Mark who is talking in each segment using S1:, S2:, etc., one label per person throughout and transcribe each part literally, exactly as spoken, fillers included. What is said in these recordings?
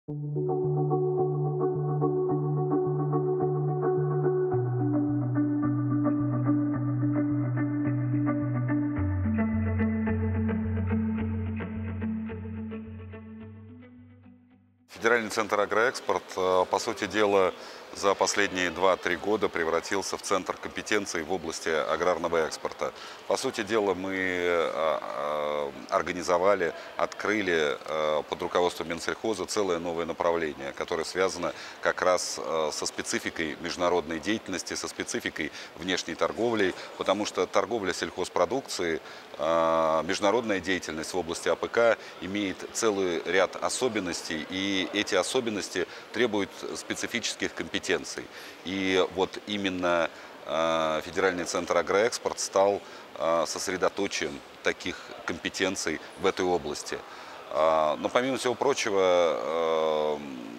S1: Федеральный центр «Агроэкспорт», по сути дела, за последние два-три года превратился в центр компетенций в области аграрного экспорта. По сути дела, мы организовали, открыли под руководством Минсельхоза целое новое направление, которое связано как раз со спецификой международной деятельности, со спецификой внешней торговли, потому что торговля сельхозпродукцией, международная деятельность в области А П К имеет целый ряд особенностей, и эти особенности требуют специфических компетенций. И вот именно Федеральный центр «Агроэкспорт» стал сосредоточием таких компетенций в этой области. Но помимо всего прочего,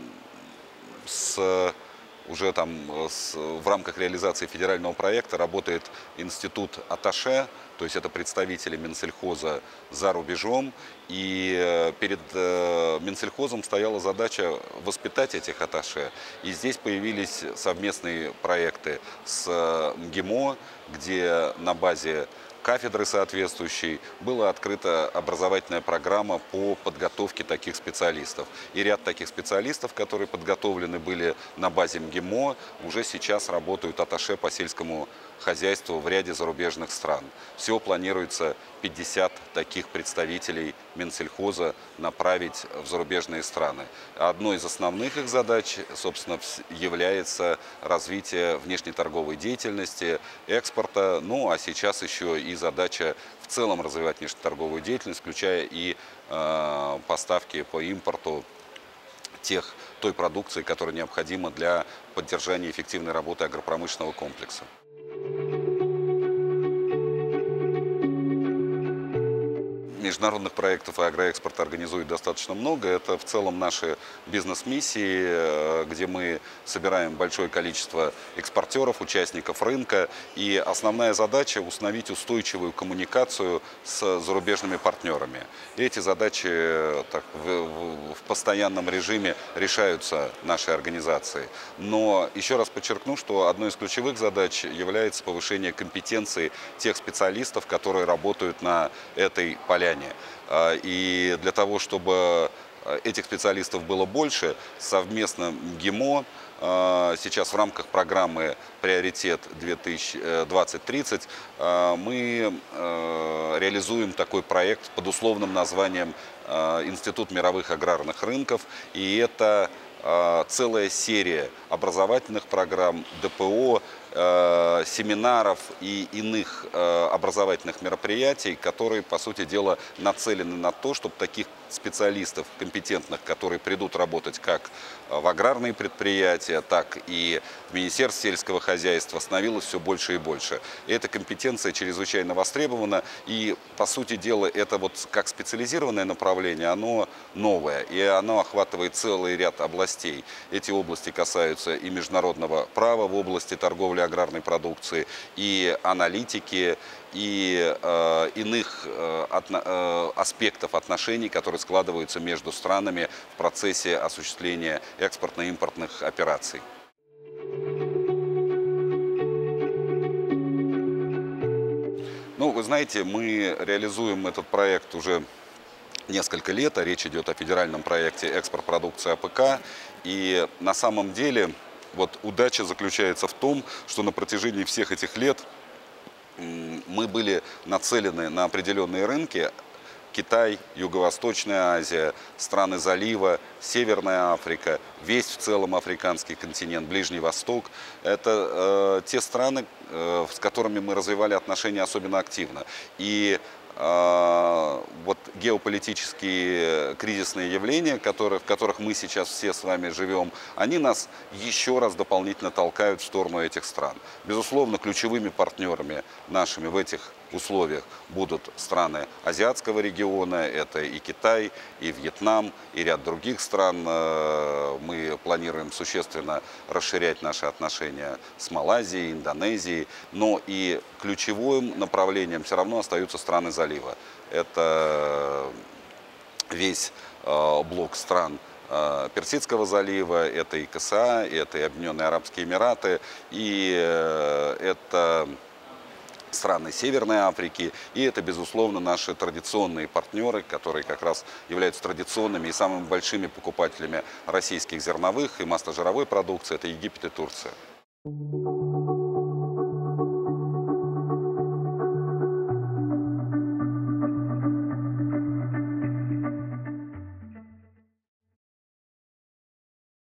S1: с уже там с, в рамках реализации федерального проекта работает институт атташе, то есть это представители Минсельхоза за рубежом. И перед Минсельхозом стояла задача воспитать этих атташе. И здесь появились совместные проекты с М Г И М О, где на базе кафедры соответствующей была открыта образовательная программа по подготовке таких специалистов. И ряд таких специалистов, которые подготовлены были на базе М Г И М О, уже сейчас работают атташе по сельскому хозяйству в ряде зарубежных стран. Всего планируется пятьдесят таких представителей Минсельхоза направить в зарубежные страны. Одной из основных их задач, собственно, является развитие внешнеторговой деятельности, экспорта, ну а сейчас еще и задача в целом развивать внешнеторговую деятельность, включая и э, поставки по импорту тех, той продукции, которая необходима для поддержания эффективной работы агропромышленного комплекса. Международных проектов и агроэкспорта организует достаточно много. Это в целом наши бизнес-миссии, где мы собираем большое количество экспортеров, участников рынка. И основная задача – установить устойчивую коммуникацию с зарубежными партнерами. И эти задачи так, в, в постоянном режиме решаются нашей организацией. Но еще раз подчеркну, что одной из ключевых задач является повышение компетенции тех специалистов, которые работают на этой поляне. И для того, чтобы этих специалистов было больше, совместно М Г И М О сейчас в рамках программы «Приоритет две тысячи двадцать тридцать» мы реализуем такой проект под условным названием «Институт мировых аграрных рынков». И это целая серия образовательных программ, Д П О, семинаров и иных образовательных мероприятий, которые, по сути дела, нацелены на то, чтобы таких специалистов компетентных, которые придут работать как в аграрные предприятия, так и в Министерстве сельского хозяйства, становилось все больше и больше. И эта компетенция чрезвычайно востребована, и, по сути дела, это вот как специализированное направление, оно новое, и оно охватывает целый ряд областей. Эти области касаются и международного права в области торговли аграрной продукции, и аналитики, и э, иных э, отно, э, аспектов отношений, которые складываются между странами в процессе осуществления экспортно-импортных операций. Ну, вы знаете, мы реализуем этот проект уже несколько лет, а речь идет о федеральном проекте «Экспорт продукции А П К». И на самом деле вот удача заключается в том, что на протяжении всех этих лет мы были нацелены на определенные рынки: Китай, Юго-Восточная Азия, страны залива, Северная Африка, весь в целом африканский континент, Ближний Восток. Это э, те страны, э, с которыми мы развивали отношения особенно активно. И вот геополитические кризисные явления, которые, в которых мы сейчас все с вами живем, они нас еще раз дополнительно толкают в сторону этих стран. Безусловно, ключевыми партнерами нашими в этих условиях будут страны азиатского региона, это и Китай, и Вьетнам, и ряд других стран. Мы планируем существенно расширять наши отношения с Малайзией, Индонезией, но и ключевым направлением все равно остаются страны залива. Это весь блок стран э, Персидского залива, это и КСА, это и Объединенные Арабские Эмираты, и э, это страны Северной Африки, и это, безусловно, наши традиционные партнеры, которые как раз являются традиционными и самыми большими покупателями российских зерновых и масложировой продукции, это Египет и Турция.